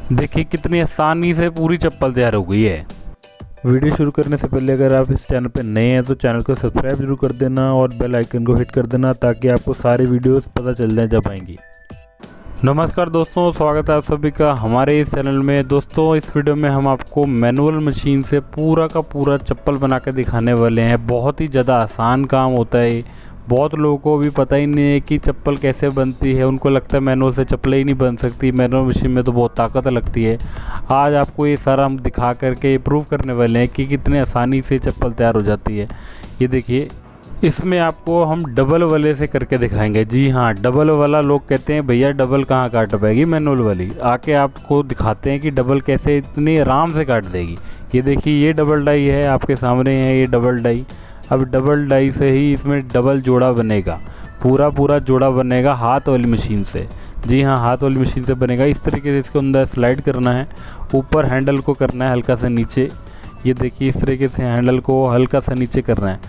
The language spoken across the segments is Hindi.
देखिए कितनी आसानी से पूरी चप्पल तैयार हो गई है। वीडियो शुरू करने से पहले अगर आप इस चैनल पर नए हैं तो चैनल को सब्सक्राइब जरूर कर देना और बेल आइकन को हिट कर देना ताकि आपको सारी वीडियोस पता चल जाए जब आएंगी। नमस्कार दोस्तों, स्वागत है आप सभी का हमारे इस चैनल में। दोस्तों इस वीडियो में हम आपको मैनुअल मशीन से पूरा का पूरा चप्पल बना के दिखाने वाले हैं। बहुत ही ज़्यादा आसान काम होता है। बहुत लोगों को भी पता ही नहीं है कि चप्पल कैसे बनती है। उनको लगता है मैनुअल से चप्पलें ही नहीं बन सकती, मैनुअल मशीन में तो बहुत ताकत लगती है। आज आपको ये सारा हम दिखा करके प्रूव करने वाले हैं कि कितने आसानी से चप्पल तैयार हो जाती है। ये देखिए, इसमें आपको हम डबल वाले से करके दिखाएंगे। जी हाँ, डबल वाला। लोग कहते हैं भैया डबल कहाँ काट पाएगी मैनुअल वाली। आके आपको दिखाते हैं कि डबल कैसे इतनी आराम से काट देगी। ये देखिए, ये डबल डाई है, आपके सामने है ये डबल डाई। अब डबल डाई से ही इसमें डबल जोड़ा बनेगा, पूरा जोड़ा बनेगा हाथ वाली मशीन से। जी हाँ, हाथ वाली मशीन से बनेगा। इस तरीके से इसके अंदर स्लाइड करना है, ऊपर हैंडल को करना है हल्का सा नीचे। ये देखिए, इस तरीके से हैंडल को हल्का सा नीचे करना है,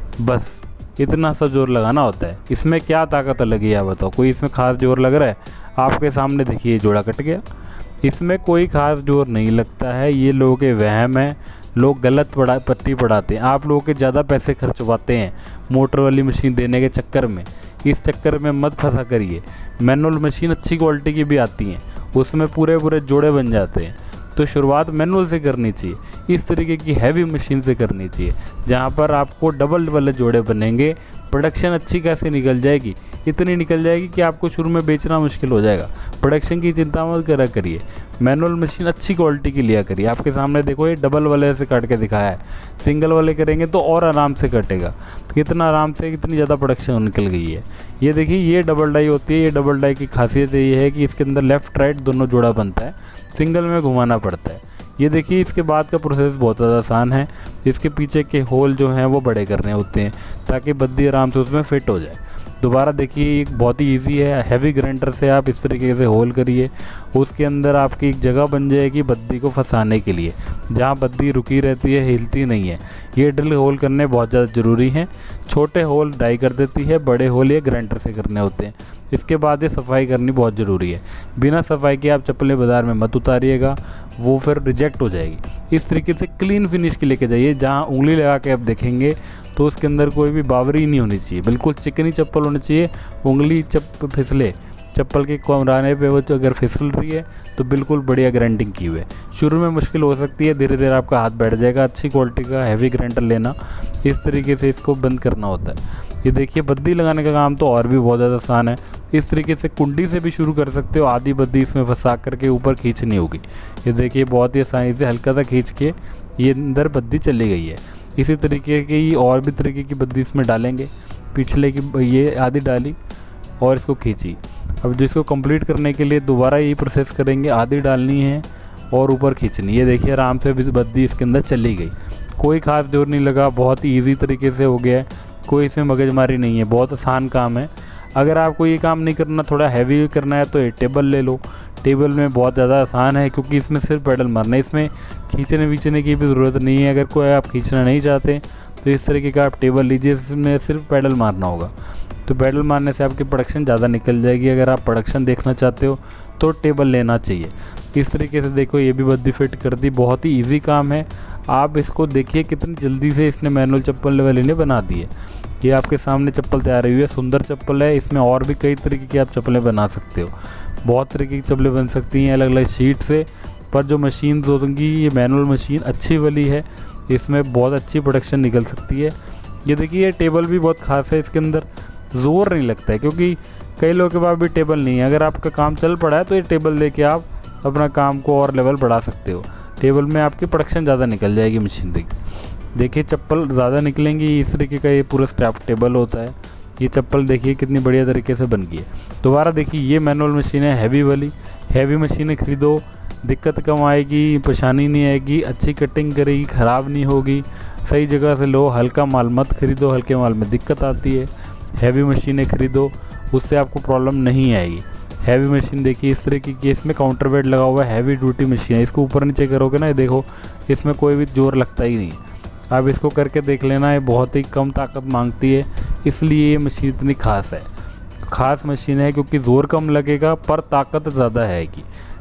बस इतना सा जोर लगाना होता है। इसमें क्या ताकत लगी है बताओ? कोई इसमें खास जोर लग रहा है? आपके सामने देखिए जोड़ा कट गया। इसमें कोई खास जोर नहीं लगता है। ये लोगों के वहम है, लोग गलत पट्टी पढ़ाते हैं। आप लोगों के ज़्यादा पैसे खर्चवाते हैं मोटर वाली मशीन देने के चक्कर में। इस चक्कर में मत फंसा करिए। मैनुअल मशीन अच्छी क्वालिटी की भी आती हैं, उसमें पूरे जोड़े बन जाते हैं। तो शुरुआत मैनुअल से करनी चाहिए, इस तरीके की हैवी मशीन से करनी चाहिए जहाँ पर आपको डबल वाले जोड़े बनेंगे। प्रोडक्शन अच्छी कैसे निकल जाएगी, इतनी निकल जाएगी कि आपको शुरू में बेचना मुश्किल हो जाएगा। प्रोडक्शन की चिंता मत करा करिए, मैनुअल मशीन अच्छी क्वालिटी की लिया करिए। आपके सामने देखो, ये डबल वाले से काट के दिखाया है। सिंगल वाले करेंगे तो और आराम से कटेगा। कितना आराम से, कितनी ज़्यादा प्रोडक्शन निकल गई है। ये देखिए, ये डबल डाई होती है। ये डबल डाई की खासियत ये है कि इसके अंदर लेफ़्ट राइट दोनों जोड़ा बनता है, सिंगल में घुमाना पड़ता है। ये देखिए, इसके बाद का प्रोसेस बहुत ज़्यादा आसान है। इसके पीछे के होल जो हैं वो बड़े करने होते हैं ताकि बद्दी आराम से उसमें फिट हो जाए। दोबारा देखिए, एक बहुत ही इजी है। हैवी ग्राइंडर से आप इस तरीके से होल करिए, उसके अंदर आपकी एक जगह बन जाएगी बद्दी को फंसाने के लिए, जहाँ बद्दी रुकी रहती है, हिलती नहीं है। ये ड्रिल होल करने बहुत ज़्यादा ज़रूरी हैं। छोटे होल डाई कर देती है, बड़े होल ये ग्राइंडर से करने होते हैं। इसके बाद ये सफाई करनी बहुत ज़रूरी है। बिना सफाई के आप चप्पलें बाज़ार में मत उतारिएगा, वो फिर रिजेक्ट हो जाएगी। इस तरीके से क्लीन फिनिश के लेके जाइए। जहाँ उंगली लगा के आप देखेंगे तो उसके अंदर कोई भी बावरी नहीं होनी चाहिए, बिल्कुल चिकनी चप्पल होनी चाहिए। उंगली फिसले चप्पल के कोराने पे वो अगर फिसल रही है तो बिल्कुल बढ़िया ग्राइंडिंग की हुई है। शुरू में मुश्किल हो सकती है, धीरे धीरे आपका हाथ बैठ जाएगा। अच्छी क्वालिटी का हैवी ग्राइंडर लेना, इस तरीके से इसको बंद करना होता है। ये देखिए, बद्दी लगाने का काम तो और भी बहुत ज़्यादा आसान है। इस तरीके से कुंडी से भी शुरू कर सकते हो। आधी बद्दी इसमें फंसा करके ऊपर खींचनी होगी। ये देखिए, बहुत ही आसानी से हल्का सा खींच के ये अंदर बद्दी चली गई है। इसी तरीके की और भी तरीके की बद्दी इसमें डालेंगे। पिछले की ये आधी डाली और इसको खींची। अब जिसको कंप्लीट करने के लिए दोबारा यही प्रोसेस करेंगे, आधी डालनी है और ऊपर खींचनी। ये देखिए, आराम से बद्दी इसके अंदर चली गई। कोई खास जोर नहीं लगा, बहुत ही ईजी तरीके से हो गया है। कोई इसमें मगजमारी नहीं है, बहुत आसान काम है। अगर आपको ये काम नहीं करना, थोड़ा हैवी करना है तो ये टेबल ले लो। टेबल में बहुत ज़्यादा आसान है क्योंकि इसमें सिर्फ पेडल मारना है, इसमें खींचने वींचने की भी ज़रूरत नहीं है। अगर कोई आप खींचना नहीं चाहते तो इस तरीके का आप टेबल लीजिए, इसमें सिर्फ पेडल मारना होगा। तो पेडल मारने से आपकी प्रोडक्शन ज़्यादा निकल जाएगी। अगर आप प्रोडक्शन देखना चाहते हो तो टेबल लेना चाहिए। इस तरीके से देखो, ये भी बद्दी फिट कर दी। बहुत ही इजी काम है। आप इसको देखिए कितनी जल्दी से इसने मैनुअल चप्पल वाले ने बना दी है। ये आपके सामने चप्पल तैयार हुई है, सुंदर चप्पल है। इसमें और भी कई तरीके की आप चप्पलें बना सकते हो। बहुत तरीके की चप्पलें बन सकती हैं अलग अलग शीट से। पर जो मशीन होंगी, ये मैनुअल मशीन अच्छी वाली है, इसमें बहुत अच्छी प्रोडक्शन निकल सकती है। ये देखिए, ये टेबल भी बहुत खास है। इसके अंदर ज़ोर नहीं लगता है क्योंकि कई लोगों के पास भी टेबल नहीं है। अगर आपका काम चल पड़ा है तो ये टेबल लेके आप अपना काम को और लेवल बढ़ा सकते हो। टेबल में आपकी प्रोडक्शन ज़्यादा निकल जाएगी मशीन देखिए, चप्पल ज़्यादा निकलेंगी। इस तरीके का ये पूरा स्ट्रैप टेबल होता है। ये चप्पल देखिए कितनी बढ़िया तरीके से बन गई है। दोबारा देखिए, ये मैनुअल मशीन है हैवी वाली। हैवी मशीनें खरीदो, दिक्कत कम आएगी, परेशानी नहीं आएगी, अच्छी कटिंग करेगी, ख़राब नहीं होगी। सही जगह से लो, हल्का माल मत खरीदो, हल्के माल में दिक्कत आती है। हैवी मशीनें खरीदो, उससे आपको प्रॉब्लम नहीं आएगी। हैवी मशीन देखिए, इस तरीके की, इसमें काउंटर वेट लगा हुआ है। हैवी ड्यूटी मशीन है। इसको ऊपर नीचे करोगे ना, ये देखो, इसमें कोई भी जोर लगता ही नहीं है। आप इसको करके देख लेना, ये बहुत ही कम ताकत मांगती है, इसलिए ये मशीन इतनी खास है। खास मशीन है क्योंकि ज़ोर कम लगेगा पर ताकत ज़्यादा है कि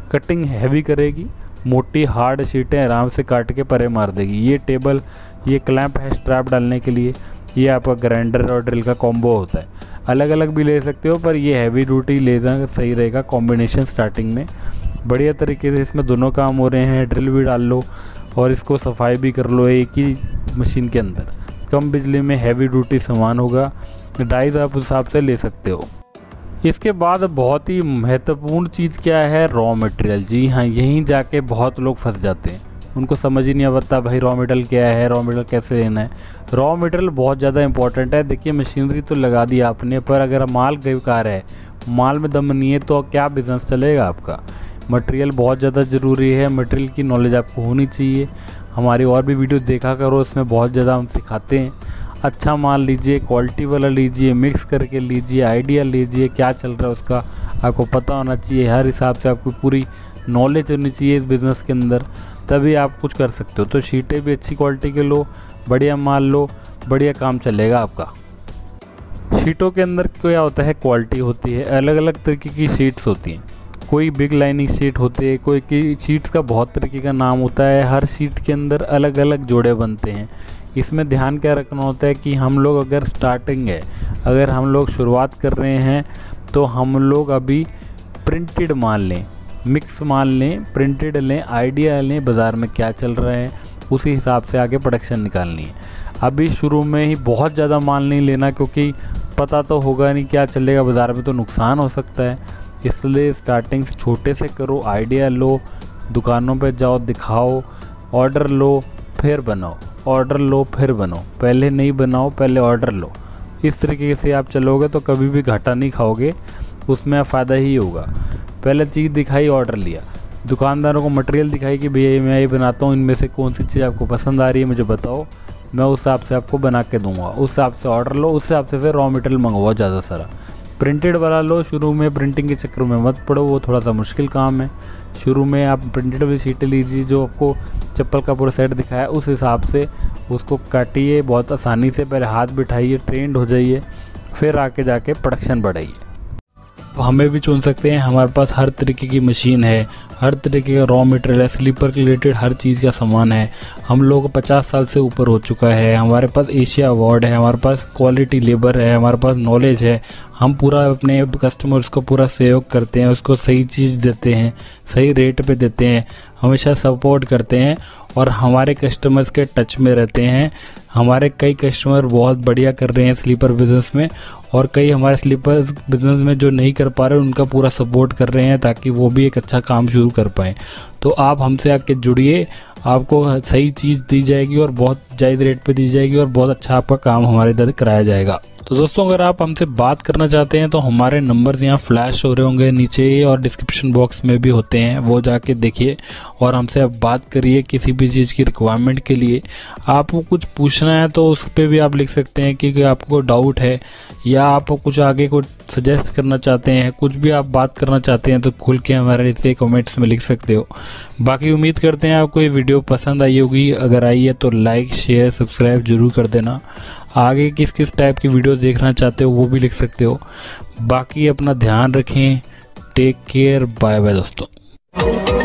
कटिंग हैवी करेगी, मोटी हार्ड शीटें आराम से काट के परे मार देगी। ये टेबल, ये क्लैंप है स्ट्रैप डालने के लिए, ये आपका ग्राइंडर और ड्रिल का कॉम्बो होता है। अलग अलग भी ले सकते हो, पर ये हैवी ड्यूटी लेना सही रहेगा कॉम्बिनेशन स्टार्टिंग में। बढ़िया तरीके से इसमें दोनों काम हो रहे हैं। ड्रिल भी डाल लो और इसको सफाई भी कर लो एक ही मशीन के अंदर। कम बिजली में हैवी ड्यूटी सामान होगा। डाइज आप उस हिसाब से ले सकते हो। इसके बाद बहुत ही महत्वपूर्ण चीज़ क्या है, रॉ मटेरियल। जी हाँ, यहीं जाके बहुत लोग फंस जाते हैं। उनको समझ ही नहीं आता भाई रॉ मटेरियल क्या है, रॉ मटेरियल कैसे लेना है। रॉ मटेरियल बहुत ज़्यादा इंपॉर्टेंट है। देखिए मशीनरी तो लगा दी आपने, पर अगर माल बेकार है, माल में दम नहीं है, तो क्या बिज़नेस चलेगा आपका। मटेरियल बहुत ज़्यादा ज़रूरी है। मटेरियल की नॉलेज आपको होनी चाहिए। हमारी और भी वीडियो देखा करो, उसमें बहुत ज़्यादा हम सिखाते हैं। अच्छा माल लीजिए, क्वालिटी वाला लीजिए, मिक्स करके लीजिए, आइडिया लीजिए, क्या चल रहा है उसका आपको पता होना चाहिए। हर हिसाब से आपको पूरी नॉलेज होनी चाहिए इस बिज़नेस के अंदर, तभी आप कुछ कर सकते हो। तो शीटें भी अच्छी क्वालिटी के लो, बढ़िया माल लो, बढ़िया काम चलेगा आपका। शीटों के अंदर क्या होता है, क्वालिटी होती है। अलग अलग तरीके की शीट्स होती हैं। कोई बिग लाइनिंग शीट होती है, कोई की शीट्स का बहुत तरीके का नाम होता है। हर शीट के अंदर अलग अलग जोड़े बनते हैं। इसमें ध्यान क्या रखना होता है कि हम लोग अगर स्टार्टिंग है, अगर हम लोग शुरुआत कर रहे हैं, तो हम लोग अभी प्रिंटेड माल लें, मिक्स माल लें, प्रिंटेड लें, आइडिया लें, बाज़ार में क्या चल रहा है उसी हिसाब से आगे प्रोडक्शन निकालनी है। अभी शुरू में ही बहुत ज़्यादा माल नहीं लेना, क्योंकि पता तो होगा नहीं क्या चलेगा बाज़ार में, तो नुकसान हो सकता है। इसलिए स्टार्टिंग से छोटे से करो, आइडिया लो, दुकानों पे जाओ, दिखाओ, ऑर्डर लो, फिर बनाओ, ऑर्डर लो फिर बनाओ। पहले नहीं बनाओ, पहले ऑर्डर लो। इस तरीके से आप चलोगे तो कभी भी घाटा नहीं खाओगे, उसमें फ़ायदा ही होगा। पहले चीज़ दिखाई, ऑर्डर लिया, दुकानदारों को मटेरियल दिखाई कि भैया मैं ये बनाता हूँ, इनमें से कौन सी चीज़ आपको पसंद आ रही है मुझे बताओ, मैं उस हिसाब से आपको बना के दूंगा। उस हिसाब से ऑर्डर लो, उस हिसाब से फिर रॉ मटेरियल मंगवाओ ज़्यादा सारा। प्रिंटेड वाला लो, शुरू में प्रिंटिंग के चक्कर में मत पड़ो, वो थोड़ा सा मुश्किल काम है। शुरू में आप प्रिंटेड वाली शीटें लीजिए, जो आपको चप्पल का पूरा सेट दिखाया उस हिसाब से उसको काटिए बहुत आसानी से। पहले हाथ बिठाइए, ट्रेंड हो जाइए, फिर आके जाके प्रोडक्शन बढ़ाइए। हमें भी चुन सकते हैं, हमारे पास हर तरीके की मशीन है, हर तरीके का रॉ मटेरियल है, स्लीपर के रिलेटेड हर चीज़ का सामान है। हम लोग 50 साल से ऊपर हो चुका है, हमारे पास एशिया अवार्ड है, हमारे पास क्वालिटी लेबर है, हमारे पास नॉलेज है। हम पूरा अपने कस्टमर्स को पूरा सहयोग करते हैं, उसको सही चीज़ देते हैं, सही रेट पे देते हैं, हमेशा सपोर्ट करते हैं और हमारे कस्टमर्स के टच में रहते हैं। हमारे कई कस्टमर बहुत बढ़िया कर रहे हैं स्लीपर बिज़नेस में, और कई हमारे स्लीपर बिज़नेस में जो नहीं कर पा रहे उनका पूरा सपोर्ट कर रहे हैं, ताकि वो भी एक अच्छा काम शुरू कर पाएँ। तो आप हमसे आके जुड़िए, आपको सही चीज़ दी जाएगी और बहुत जायज़ रेट पे दी जाएगी, और बहुत अच्छा आपका काम हमारे इधर कराया जाएगा। तो दोस्तों, अगर आप हमसे बात करना चाहते हैं तो हमारे नंबर्स यहाँ फ्लैश हो रहे होंगे नीचे ही, और डिस्क्रिप्शन बॉक्स में भी होते हैं, वो जाके देखिए और हमसे आप बात करिए। किसी भी चीज़ की रिक्वायरमेंट के लिए आपको कुछ पूछना है तो उस पर भी आप लिख सकते हैं कि आपको डाउट है, या आप कुछ आगे को सजेस्ट करना चाहते हैं, कुछ भी आप बात करना चाहते हैं तो खुल के हमारे नीचे कमेंट्स में लिख सकते हो। बाकी उम्मीद करते हैं आपको ये वीडियो पसंद आई होगी। अगर आई है तो लाइक, शेयर, सब्सक्राइब जरूर कर देना। आगे किस किस टाइप की वीडियो देखना चाहते हो वो भी लिख सकते हो। बाकी अपना ध्यान रखें। टेक केयर, बाय बाय दोस्तों।